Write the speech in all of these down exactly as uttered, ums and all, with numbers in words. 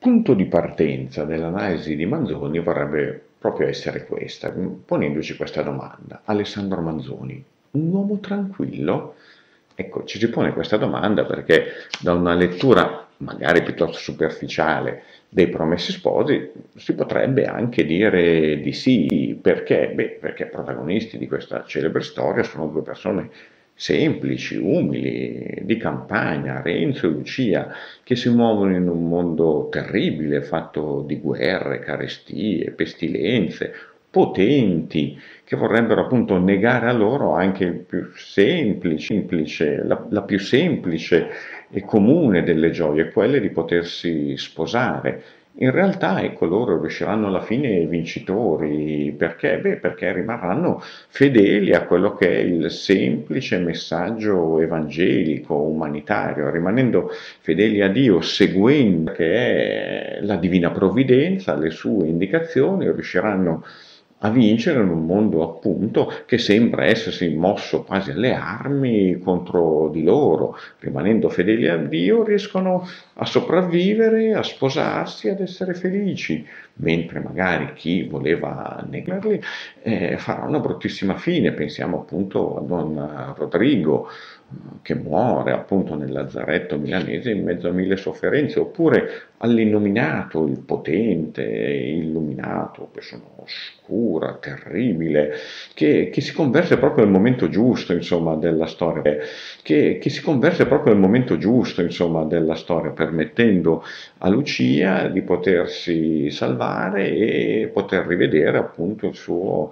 punto di partenza dell'analisi di Manzoni vorrebbe proprio essere questa, ponendoci questa domanda. Alessandro Manzoni, un uomo tranquillo? Ecco, ci si pone questa domanda perché da una lettura magari piuttosto superficiale dei Promessi Sposi si potrebbe anche dire di sì. Perché? Beh, perché i protagonisti di questa celebre storia sono due persone semplici, umili, di campagna, Renzo e Lucia, che si muovono in un mondo terribile, fatto di guerre, carestie, pestilenze, potenti, che vorrebbero appunto negare a loro anche il più semplice, semplice la, la più semplice e comune delle gioie, quelle di potersi sposare. In realtà, ecco, loro riusciranno alla fine vincitori. Perché? Beh, perché rimarranno fedeli a quello che è il semplice messaggio evangelico, umanitario, rimanendo fedeli a Dio, seguendo che è la divina provvidenza, le sue indicazioni, riusciranno a vincere in un mondo appunto che sembra essersi mosso quasi alle armi contro di loro. Rimanendo fedeli a Dio riescono a sopravvivere, a sposarsi, ad essere felici, mentre magari chi voleva negarli eh, farà una bruttissima fine. Pensiamo appunto a Don Rodrigo, che muore appunto nel lazzaretto milanese in mezzo a mille sofferenze, oppure all'innominato, il potente, illuminato, persona oscura, terribile, che, che si converse proprio al momento giusto, insomma, della storia, che, che si converse proprio al momento giusto, insomma, della storia, permettendo a Lucia di potersi salvare e poter rivedere appunto il suo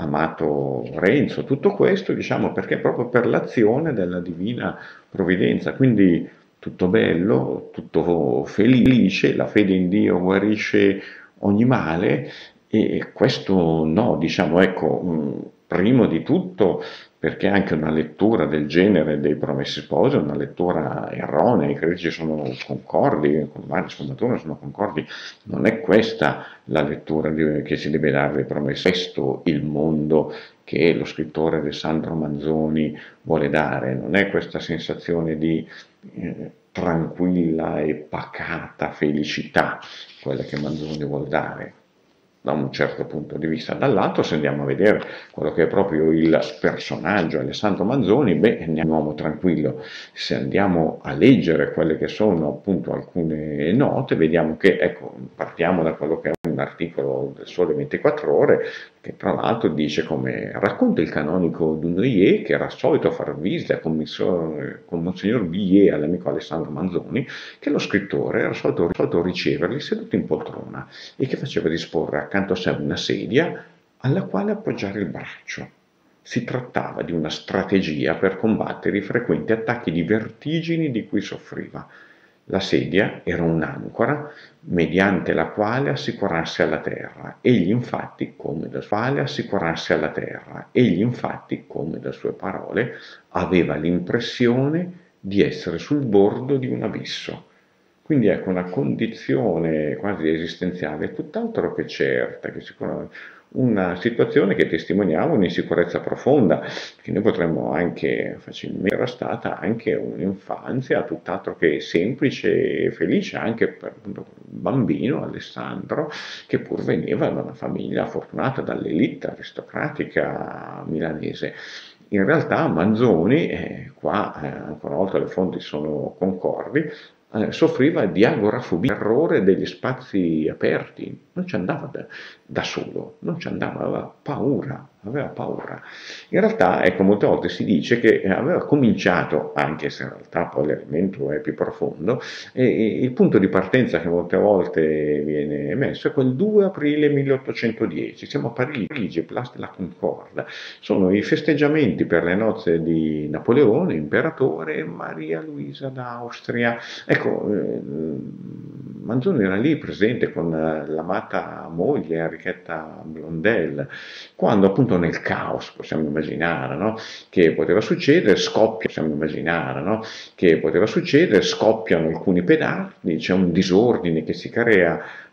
amato Renzo. Tutto questo, diciamo, perché proprio per l'azione della divina provvidenza. Quindi tutto bello, tutto felice, la fede in Dio guarisce ogni male, e questo no, diciamo, ecco, mh, primo di tutto perché anche una lettura del genere dei Promessi Sposi è una lettura erronea. I critici sono concordi, con vari sfumatori sono concordi, non è questa la lettura di, che si deve dare dei Promessi, questo il mondo che lo scrittore Alessandro Manzoni vuole dare, non è questa sensazione di eh, tranquilla e pacata felicità quella che Manzoni vuole dare da un certo punto di vista. Dall'altro, se andiamo a vedere quello che è proprio il personaggio Alessandro Manzoni, beh, è un uomo tranquillo. Se andiamo a leggere quelle che sono appunto alcune note, vediamo che, ecco, partiamo da quello che è un articolo del Sole ventiquattro Ore, che tra l'altro dice come racconta il canonico Dunoyer che era solito far visita con, con Monsignor Billier all'amico Alessandro Manzoni, che lo scrittore era solito, solito riceverli seduto in poltrona e che faceva disporre accanto a sé una sedia alla quale appoggiare il braccio. Si trattava di una strategia per combattere i frequenti attacchi di vertigini di cui soffriva. La sedia era un'ancora mediante la quale assicurarsi alla terra. Egli infatti, come da quale assicurarsi alla terra. Egli infatti, come da sue parole, aveva l'impressione di essere sul bordo di un abisso. Quindi ecco una condizione quasi esistenziale, tutt'altro che certa, che sicuramente una situazione che testimoniava un'insicurezza profonda, che noi potremmo anche facilmente, era stata anche un'infanzia tutt'altro che semplice e felice, anche per appunto, un bambino, Alessandro, che pur veniva da una famiglia fortunata, dall'elite aristocratica milanese. In realtà Manzoni, eh, qua eh, ancora una volta le fonti sono concordi, eh, soffriva di agorafobia, terrore degli spazi aperti, non ci andava da, da solo, non ci andava, aveva paura, aveva paura. In realtà, ecco, molte volte si dice che aveva cominciato, anche se in realtà poi l'elemento è più profondo, e, e il punto di partenza che molte volte viene emesso è quel due aprile milleottocentodieci, siamo a Parigi, Place de la Concorde, sono i festeggiamenti per le nozze di Napoleone, imperatore, e Maria Luisa d'Austria. Ecco, eh, Manzoni era lì presente con l'amata moglie Enrichetta Blondel, quando appunto nel caos, possiamo immaginare, no? Che poteva succedere, scoppia, possiamo immaginare, no? Che poteva succedere, scoppiano alcuni pedardi, c'è un disordine che si crea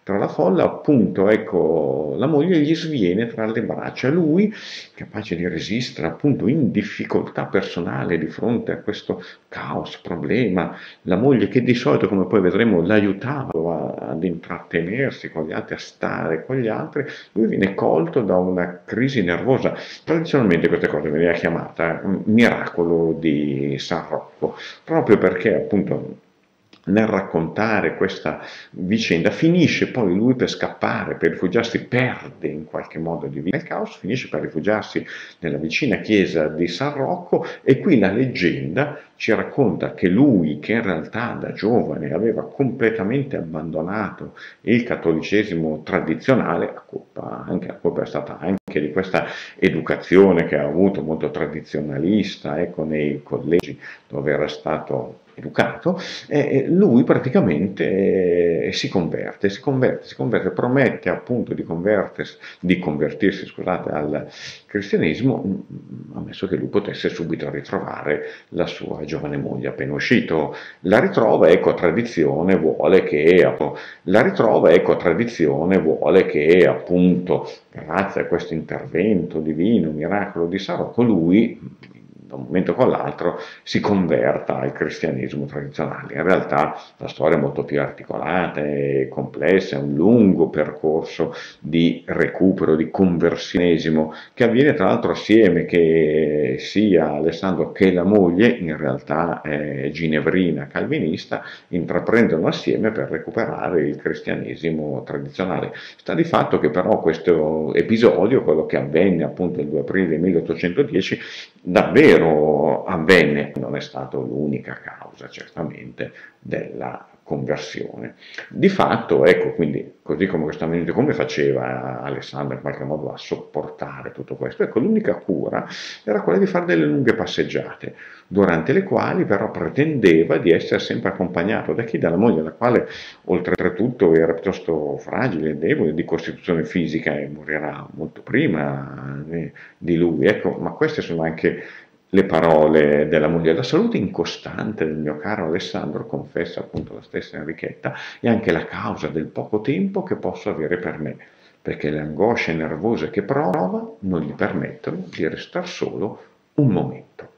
tra la folla, appunto, ecco, la moglie gli sviene tra le braccia, lui, capace di resistere appunto in difficoltà personale di fronte a questo caos, problema, la moglie che di solito, come poi vedremo, l'aiutava ad intrattenersi con gli altri, a stare con gli altri, lui viene colto da una crisi nervosa. Tradizionalmente questa cosa veniva chiamata eh, miracolo di San Rocco, proprio perché appunto nel raccontare questa vicenda finisce poi lui per scappare, per rifugiarsi, perde in qualche modo di vita nel caos, finisce per rifugiarsi nella vicina chiesa di San Rocco e qui la leggenda ci racconta che lui, che in realtà da giovane aveva completamente abbandonato il cattolicesimo tradizionale, a colpa, anche a colpa è stata anche di questa educazione che ha avuto molto tradizionalista, ecco, nei collegi dove era stato educato, e lui praticamente eh, si converte, si converte, si converte, promette appunto di convertirsi, di convertirsi scusate, al cristianesimo, ammesso che lui potesse subito ritrovare la sua giovane moglie appena uscito. La ritrova, ecco, tradizione vuole che, la ritrova, ecco, tradizione vuole che appunto, grazie a questo intervento divino, miracolo di San Rocco, lui da un momento con l'altro si converta al cristianesimo tradizionale. In realtà la storia è molto più articolata e complessa, è un lungo percorso di recupero, di conversionesimo, che avviene tra l'altro assieme che sia Alessandro che la moglie, in realtà è ginevrina calvinista, intraprendono assieme per recuperare il cristianesimo tradizionale. Sta di fatto che però questo episodio, quello che avvenne appunto il due aprile milleottocentodieci, davvero avvenne, non è stata l'unica causa certamente della conversione. Di fatto, ecco, quindi, così come questa mente, come faceva Alessandro in qualche modo a sopportare tutto questo? Ecco, l'unica cura era quella di fare delle lunghe passeggiate, durante le quali però pretendeva di essere sempre accompagnato da chi? Dalla moglie, la quale oltretutto era piuttosto fragile e debole di costituzione fisica e morirà molto prima di lui. Ecco, ma queste sono anche le parole della moglie. La salute incostante del mio caro Alessandro, confessa appunto la stessa Enrichetta, è anche la causa del poco tempo che posso avere per me, perché le angosce nervose che prova non gli permettono di restare solo un momento.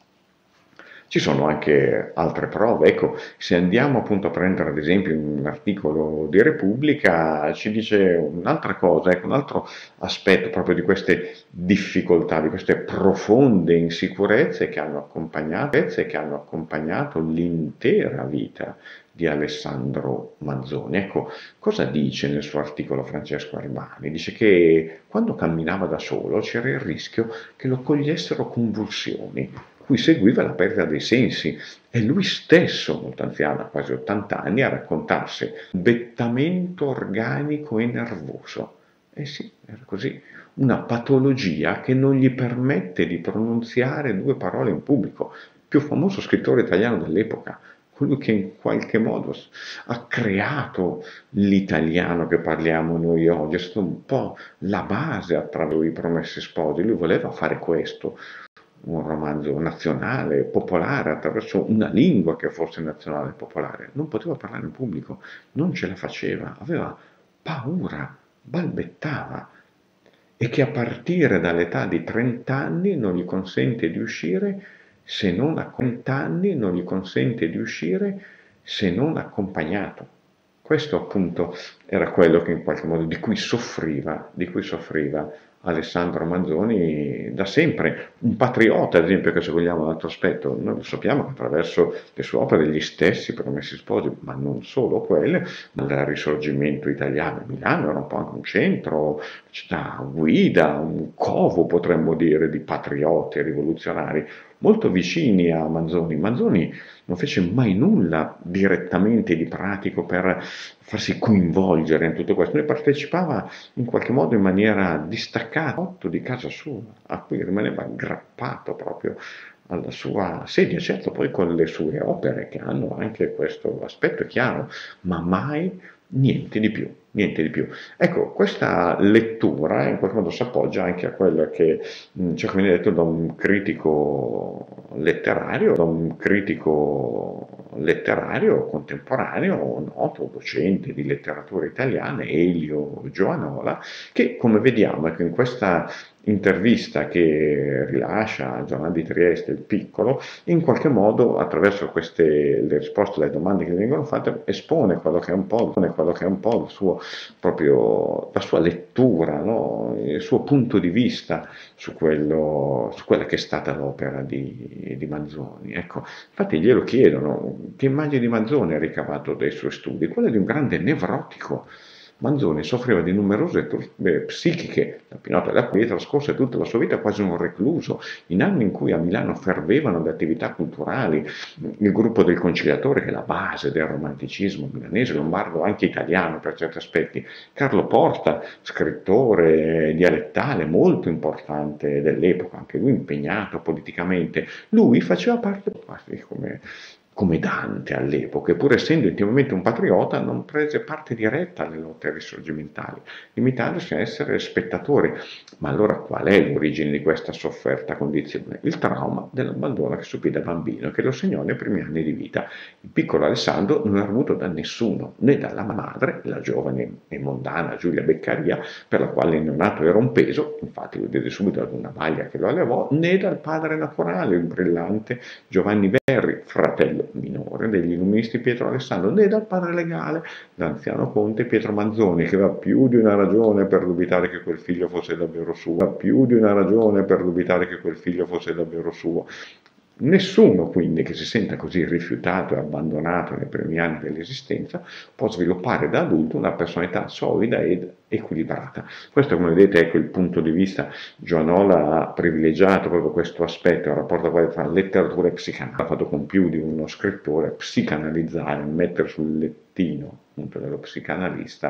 Ci sono anche altre prove, ecco, se andiamo appunto a prendere ad esempio un articolo di Repubblica, ci dice un'altra cosa, ecco, un altro aspetto proprio di queste difficoltà, di queste profonde insicurezze che hanno accompagnato, che hanno accompagnato l'intera vita di Alessandro Manzoni. Ecco, cosa dice nel suo articolo Francesco Arbani? Dice che quando camminava da solo c'era il rischio che lo cogliessero convulsioni, cui seguiva la perdita dei sensi, e lui stesso, molto anziano, quasi ottanta anni, a raccontarsi bettamento organico e nervoso. Eh sì, era così, una patologia che non gli permette di pronunziare due parole in pubblico. Il più famoso scrittore italiano dell'epoca, quello che in qualche modo ha creato l'italiano che parliamo noi oggi, è stato un po' la base attraverso i Promessi Sposi. Lui voleva fare questo, un romanzo nazionale, popolare, attraverso una lingua che fosse nazionale e popolare. Non poteva parlare in pubblico, non ce la faceva, aveva paura, balbettava, e che a partire dall'età di trenta anni non gli consente di uscire se non a trenta anni non gli consente di uscire se non accompagnato. Questo appunto era quello che in qualche modo di cui soffriva, di cui soffriva Alessandro Manzoni da sempre, un patriota ad esempio, che se vogliamo un altro aspetto, noi lo sappiamo che attraverso le sue opere gli stessi Promessi Sposi, ma non solo quelle, dal risorgimento italiano. Milano era un po' anche un centro, città guida, un covo potremmo dire di patrioti e rivoluzionari, molto vicini a Manzoni. Manzoni non fece mai nulla direttamente di pratico per farsi coinvolgere in tutto questo, ne partecipava in qualche modo in maniera distaccata di casa sua, a cui rimaneva aggrappato proprio alla sua sedia, certo poi con le sue opere che hanno anche questo aspetto chiaro, ma mai Niente di più, niente di più. Ecco, questa lettura in qualche modo si appoggia anche a quella che mh, ciò che viene detto da un critico letterario, da un critico letterario contemporaneo, noto, docente di letteratura italiana, Elio Giovanola, che come vediamo ecco, in questa intervista che rilascia al giornale di Trieste, Il Piccolo, in qualche modo attraverso queste le risposte alle domande che gli vengono fatte espone quello che è un po', quello che è un po' il suo, proprio, la sua lettura, no? Il suo punto di vista su, quello, su quella che è stata l'opera di, di Manzoni. Ecco, infatti glielo chiedono, che immagine di Manzoni ha ricavato dai suoi studi? Quella di un grande nevrotico. Manzoni soffriva di numerose turbe psichiche, da Pinotto alla cui trascorse tutta la sua vita quasi un recluso, in anni in cui a Milano fervevano le attività culturali, il gruppo del Conciliatore che è la base del romanticismo milanese, lombardo, anche italiano per certi aspetti, Carlo Porta, scrittore dialettale molto importante dell'epoca, anche lui impegnato politicamente, lui faceva parte, come come Dante all'epoca, e pur essendo intimamente un patriota, non prese parte diretta alle lotte risorgimentali, limitandosi a essere spettatore. Ma allora qual è l'origine di questa sofferta condizione? Il trauma dell'abbandono che subì da bambino, che lo segnò nei primi anni di vita. Il piccolo Alessandro non era avuto da nessuno, né dalla madre, la giovane e mondana Giulia Beccaria, per la quale il neonato era un peso, infatti lo diede subito ad una maglia che lo allevò, né dal padre naturale, il brillante Giovanni Verri, fratello minore degli illuministi Pietro Alessandro, né dal padre legale, l'anziano conte Pietro Manzoni, che aveva più di una ragione per dubitare che quel figlio fosse davvero suo, più di una ragione per dubitare che quel figlio fosse davvero suo. Nessuno quindi che si senta così rifiutato e abbandonato nei primi anni dell'esistenza può sviluppare da adulto una personalità solida ed equilibrata. Questo, come vedete, ecco il punto di vista. Giovanola ha privilegiato proprio questo aspetto, il rapporto tra letteratura e psicanalisi, ha fatto con più di uno scrittore psicanalizzare, mettere sul lettino appunto dello psicanalista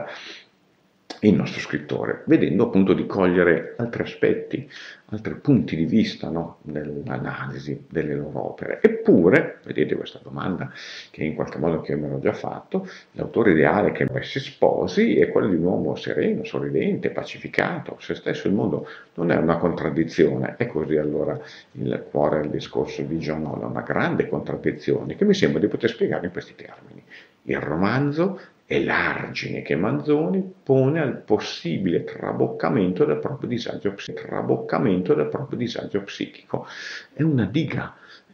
il nostro scrittore, vedendo appunto di cogliere altri aspetti, altri punti di vista no, nell'analisi delle loro opere. Eppure, vedete questa domanda che in qualche modo che io me l'ho già fatto, l'autore ideale che si sposi è quello di un uomo sereno, sorridente, pacificato, se stesso il mondo non è una contraddizione. E così allora il cuore del discorso di Giovanola, una grande contraddizione che mi sembra di poter spiegare in questi termini. Il romanzo è l'argine che Manzoni pone al possibile traboccamento del proprio disagio, traboccamento del proprio disagio psichico. È una diga,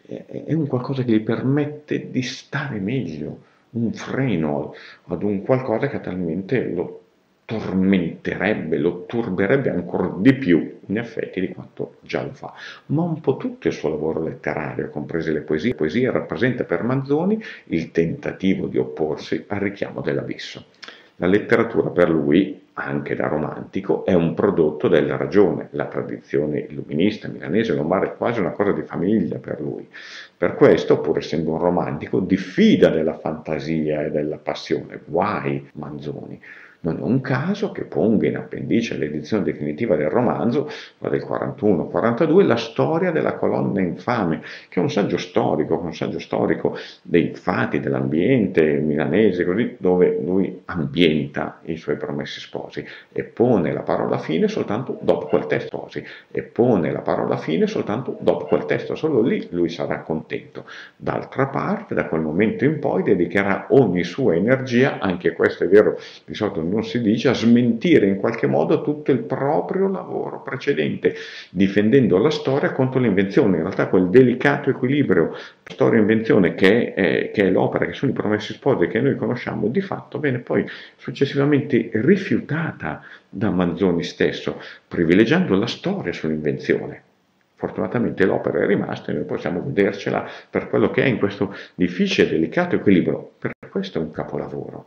è un qualcosa che gli permette di stare meglio, un freno ad un qualcosa che talmente lo tormenterebbe, lo turberebbe ancora di più, in effetti, di quanto già lo fa. Ma un po' tutto il suo lavoro letterario, comprese le poesie, la poesia rappresenta per Manzoni il tentativo di opporsi al richiamo dell'abisso. La letteratura per lui, anche da romantico, è un prodotto della ragione. La tradizione illuminista milanese lombarda è quasi una cosa di famiglia per lui. Per questo, pur essendo un romantico, diffida della fantasia e della passione. Guai Manzoni. Non è un caso che ponga in appendice all'edizione definitiva del romanzo, quella del quarantuno quarantadue, la storia della colonna infame, che è un saggio storico, un saggio storico dei fatti, dell'ambiente milanese, così, dove lui ambienta i suoi promessi sposi e pone la parola fine soltanto dopo quel testo, sposi, e pone la parola fine soltanto dopo quel testo, solo lì lui sarà contento. D'altra parte, da quel momento in poi dedicherà ogni sua energia, anche questo è vero, di solito non si dice, a smentire in qualche modo tutto il proprio lavoro precedente, difendendo la storia contro l'invenzione. In realtà quel delicato equilibrio storia-invenzione che è, eh, che è l'opera, che sono i Promessi Sposi che noi conosciamo, di fatto viene poi successivamente rifiutata da Manzoni stesso, privilegiando la storia sull'invenzione. Fortunatamente l'opera è rimasta e noi possiamo vedercela per quello che è in questo difficile e delicato equilibrio. Per questo è un capolavoro.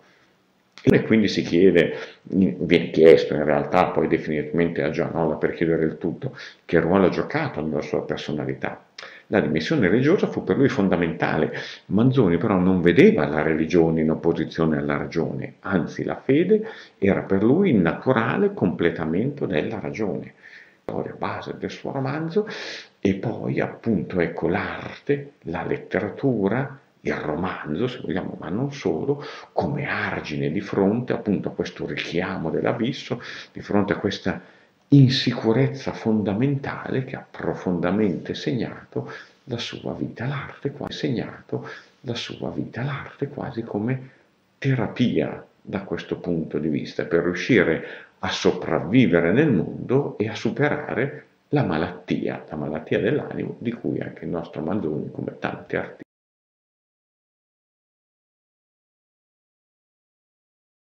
E quindi si chiede, viene chiesto in realtà poi definitivamente a Giovanola per chiedere il tutto, che ruolo ha giocato nella sua personalità. La dimensione religiosa fu per lui fondamentale. Manzoni però non vedeva la religione in opposizione alla ragione, anzi la fede era per lui il naturale completamento della ragione. Storia base del suo romanzo, e poi appunto ecco l'arte, la letteratura, il romanzo, se vogliamo, ma non solo, come argine di fronte appunto a questo richiamo dell'abisso, di fronte a questa insicurezza fondamentale che ha profondamente segnato la sua vita. L'arte ha segnato la sua vita, l'arte quasi come terapia da questo punto di vista, per riuscire a sopravvivere nel mondo e a superare la malattia, la malattia dell'animo, di cui anche il nostro Manzoni, come tanti artisti,